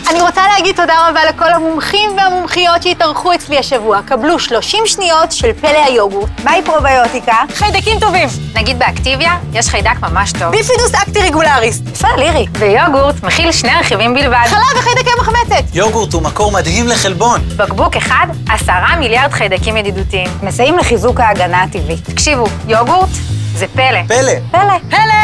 אני רוצה להגיד תודה רבה לכל המומחים והמומחיות שהתארחו אצלי השבוע. קבלו 30 שניות של פלא היוגורט. מהי פרוביוטיקה? חיידקים טובים. נגיד באקטיביה, יש חיידק ממש טוב. ביפידוס אקטי רגולריס. יפה, לירי. ויוגורט מכיל 2 רכיבים בלבד. חלב וחיידקי מחמצת. יוגורט הוא מקור מדהים לחלבון. בקבוק אחד, 10 מיליארד חיידקים ידידותיים. מסייעים לחיזוק ההגנה הטבעית. תקשיבו, יוגורט זה פלא. פלא. פלא. פלא.